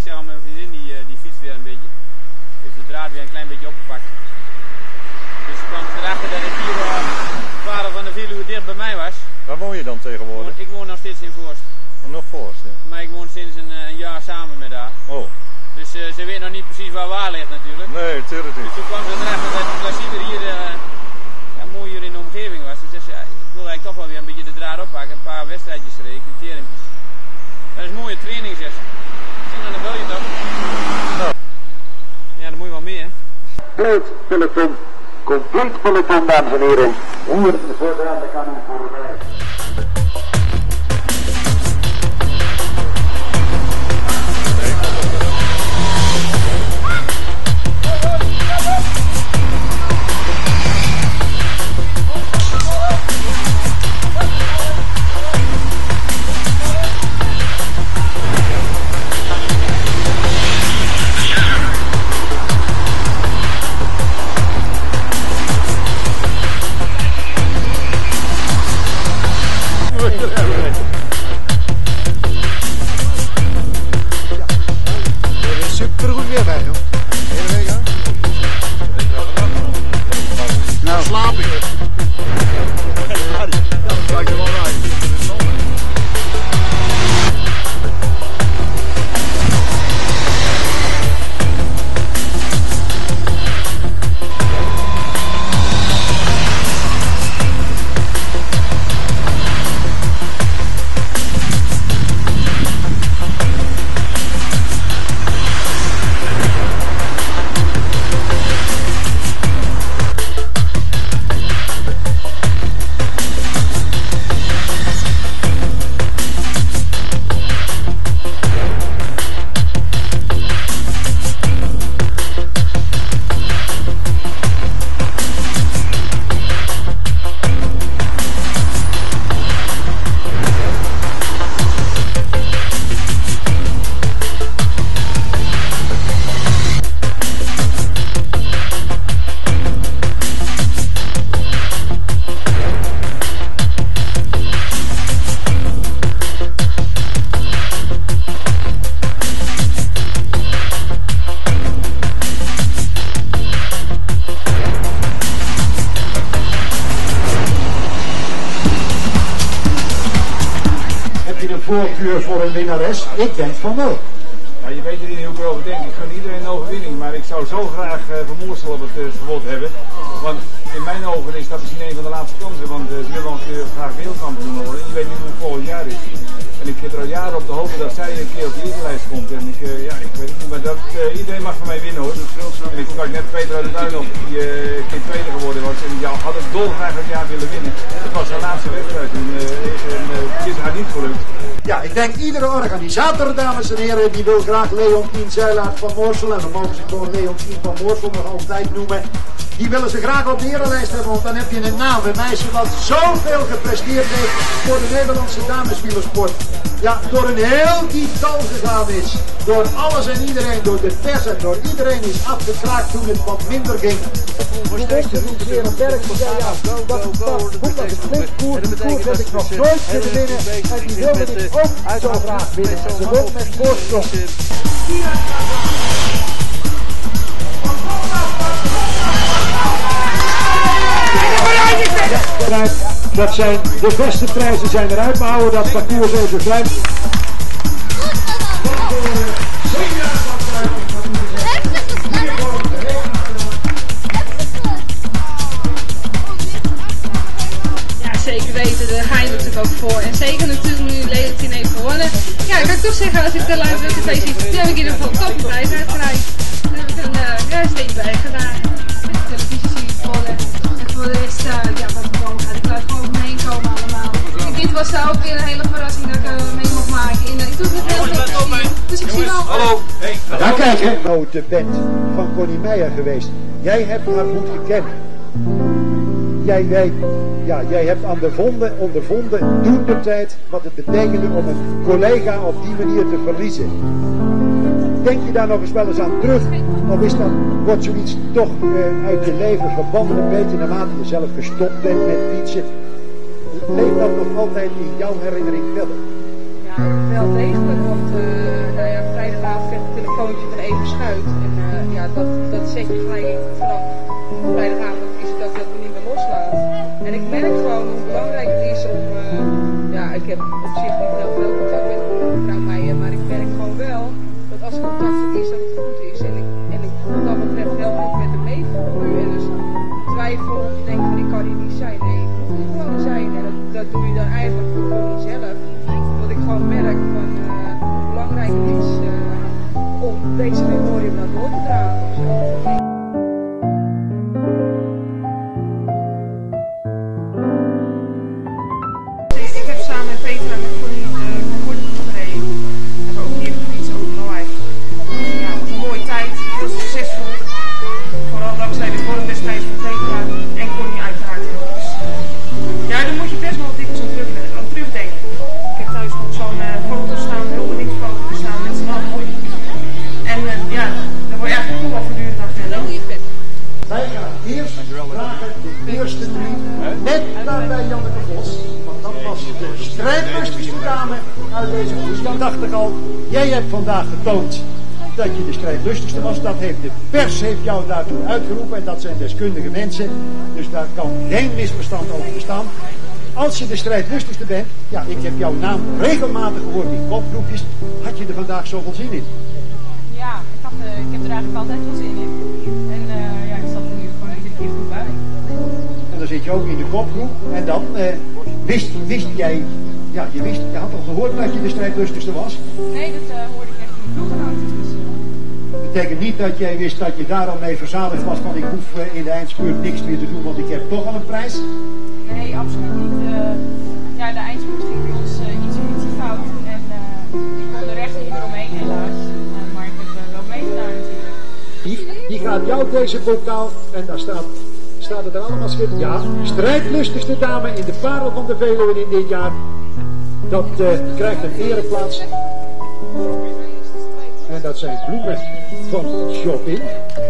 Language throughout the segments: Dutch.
zeg al mijn vriendin die fietst weer een beetje. Heeft de draad weer een klein beetje opgepakt. Dus ik kwam erachter dat ik hier vader van de Veluwe dicht bij mij was. Waar woon je dan tegenwoordig? Ik woon nog steeds in Voorst. Oh, nog Voorst, ja. Maar ik woon sinds een jaar samen met haar. Oh. Dus ze weet nog niet precies waar ligt natuurlijk. Nee, natuurlijk niet. Dus toen kwam ze erachter dat de klassieker hier mooi hier in de omgeving was. Dus zei ze, ik wil eigenlijk toch wel weer een beetje de draad oppakken. Een paar wedstrijdjes gereden, criteriumpjes. Dat is een mooie training, zeg ze. En dan bel je toch? Nou. Ja, dan moet je wel meer. Compleet peloton, dames en heren. Hier vooraan de kanon voorbij. Supergoed weer bij, joh. Hele week, hè? Nou, slaap ik. Dat lijkt er wel uit. Voorkeur voor een winnares? Ik denk van wel. Ja, je weet er niet hoe ik erover denk. Ik gun iedereen een overwinning, maar ik zou zo graag Van Moorsel op het verbod hebben. Want in mijn ogen is dat misschien een van de laatste kansen, want ze willen nog graag wereldkampioen worden. Je weet niet hoe het volgend jaar is. En ik zit er al jaren op te hopen dat zij een keer op de eerlijst komt. En ik weet het niet, maar iedereen mag van mij winnen hoor. En ik sprak net Peter uit de Duin op, die een keer tweede geworden was. En die had het dolgraag het jaar willen winnen. Het was zijn laatste wedstrijd en het is haar niet gelukt. Ja, ik denk iedere organisator, dames en heren, die wil graag Leontien Zeilaert van Moorsel, en dan mogen ze gewoon Leontien van Moorsel nog altijd noemen. Die willen ze graag op de erenlijst hebben, want dan heb je een naam, een meisje wat zoveel gepresteerd heeft voor de Nederlandse dameswielersport. Ja, door een heel diep dal gegaan is. Door alles en iedereen, door de pers en door iedereen is afgekraakt toen het wat minder ging. Hoe heeft het niet weer een werk? Ja, dat het flink koers, de koers heb ik nog nooit kunnen winnen en die wilde ik ook zo graag winnen. Ze loopt met voorsprong. Dat zijn de beste prijzen zijn eruit, maar houden dat parcours even klein. Ja, zeker weten, daar ga je natuurlijk ook voor. En zeker natuurlijk nu Leontien heeft gewonnen. Ja, ik kan toch zeggen, als ik de live tv zie, die heb ik in ieder geval een topprijs uitgereikt. Daar heb ik een steentje bij gedaan. Met de televisie zie ik gewonnen. En voor de rest, wat ik gewoon ga, ik laat gewoon omheen komen allemaal. En dit was ook weer een hele verrassing dat ik mee mocht maken. En ik doe het heel veel. Dus ik zie wel. Hallo. Hey. Ja, kijk hè. Nou, de band van Connie Meijer geweest. Jij hebt haar goed gekend. Jij hebt ondervonden toen de tijd wat het betekende om een collega op die manier te verliezen. Denk je daar nog eens wel eens aan terug? Of wordt zoiets toch uit je leven verbannen een beetje naarmate je zelf gestopt bent met fietsen? Leeft dat nog altijd in jouw herinnering verder? Ja, wel degelijk, want vrijdagavond telefoontje van even Schuit. En ja, dat zet je gelijk vanaf vrijdagavond is het dat we niet meer loslaat. En ik merk gewoon hoe belangrijk het is om, ja, ik heb op zich niet heel veel contact met mevrouw Meijer, maar ik merk gewoon wel dat als contact er is, dat het goed is. En ik wat dat betreft heel goed met de meevoer. En dus twijfel of je denkt van ik kan hier niet zijn. Nee, ik moet er gewoon zijn. En dat doe je dan eigenlijk voor jezelf. Omdat ik gewoon merk van hoe belangrijk het is om deze memorium naar door te dragen. Ik heb samen met Peter en met Connie de Gordon gereden. We hebben ook hier de fiets overal eigenlijk. Ja, het was een mooie tijd, heel succesvol. Vooral dankzij de Gordon destijds van Petra en Connie uiteraard. Ja, daar moet je best wel dikwijls aan terugdenken. Ik heb thuis nog zo'n foto staan, een huldigdienstfoto staan met z'n allen mooi. En ja, daar word je eigenlijk toch wel voortdurend aan verder. Wij gaan eerst vragen de eerste drie, net daarbij Janneke Vos, want dat was de strijdlustigste dame uit deze koers. Dan dacht ik al, jij hebt vandaag getoond dat je de strijdlustigste was. Dat heeft de pers jou daartoe uitgeroepen en dat zijn deskundige mensen. Dus daar kan geen misverstand over bestaan. Als je de strijdlustigste bent, ja, ik heb jouw naam regelmatig gehoord in kopgroepjes, had je er vandaag zoveel zin in? Ja, ik heb er eigenlijk altijd wel zin in. En ja, ik zat er nu gewoon iedere keer goed bij. En dan zit je ook in de kopgroep en dan wist jij, ja, je had al gehoord dat je de strijdlustigste was? Nee, dat hoorde ik echt in de ploeggenoten. Dus, Dat betekent niet dat jij wist dat je daar al mee verzadigd was van ik hoef in de eindspurt niks meer te doen, want ik heb toch al een prijs? nee, absoluut niet. Ja, de eindspurt ging bij ons iets fout. En ik kon er echt niet meer omheen helaas. Maar ik heb wel meegedaan natuurlijk. Die gaat jou deze bokaal en daar staat het er allemaal schitterend. Ja, strijdlustigste dame in de Parel van de Veluwe in dit jaar. Dat krijgt een ereplaats. En dat zijn bloemen van Shopping.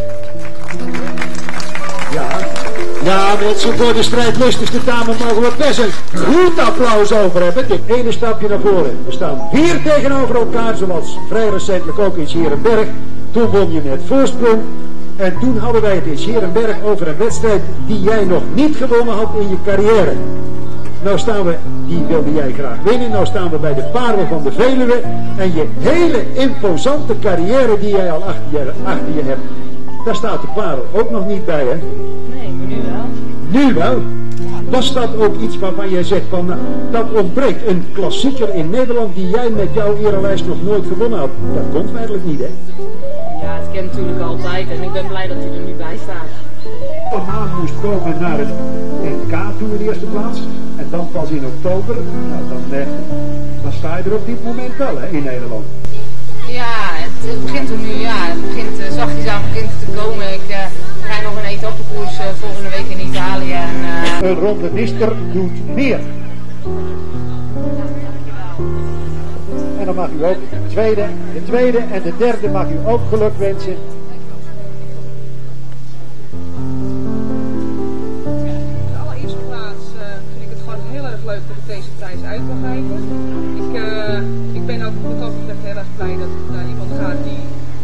Ja, mensen, voor de strijdlustigste dame mogen we best een goed applaus over hebben. Dit ene stapje naar voren. We staan hier tegenover elkaar, zoals vrij recentelijk ook in Scherenberg. Toen won je met voorsprong. En toen hadden wij het in Scherenberg over een wedstrijd die jij nog niet gewonnen had in je carrière. Nou staan we, die wilde jij graag winnen, nou staan we bij de Parel van de Veluwe. En je hele imposante carrière die jij al achter je hebt, daar staat de Parel ook nog niet bij, hè? Nee, maar nu wel. Nu wel? Was dat ook iets waarvan jij zegt van, dat ontbreekt een klassieker in Nederland die jij met jouw erelijst nog nooit gewonnen had? Dat komt feitelijk niet, hè? Ja, het kent natuurlijk altijd en ik ben blij dat hij er nu bij staat. Maan moest komen naar het NK toe in de eerste plaats. En dan pas in oktober. Nou, dan sta je er op dit moment wel, hè, in Nederland. Ja, het begint er nu, ja. Het begint zachtjes aan begint te komen. Ik rijd nog een etappekoers volgende week in Italië. En, een ronde Nister doet meer. En dan mag u ook de tweede en de derde mag u ook geluk wensen. In de allereerste plaats vind ik het gewoon heel erg leuk dat ik deze prijs uit mag reiken. Ik ben ook wat dat betreft heel erg blij dat het naar iemand gaat die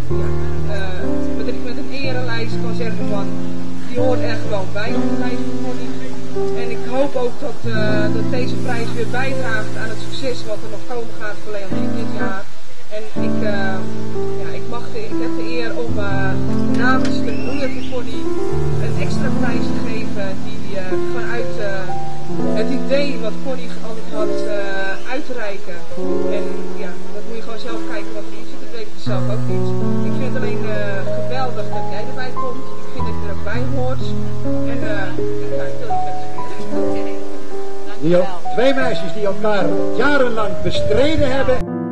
met een erelijst kan zeggen van die hoort er gewoon bij op de lijst van Connie. En ik hoop ook dat deze prijs weer bijdraagt aan het succes wat er nog komen gaat voor Leontien dit jaar. En ik heb de eer om namens de moeder van Connie een extra prijs te geven die vanuit het idee wat Connie altijd had uit te reiken. En ja, dat moet je gewoon zelf kijken wat erin zit, dat weet ik zelf ook niet. Ik vind het alleen geweldig dat jij erbij komt. Ik vind dat je er ook bij hoort. En ik wil je feliciteren. Twee meisjes die elkaar jarenlang bestreden hebben.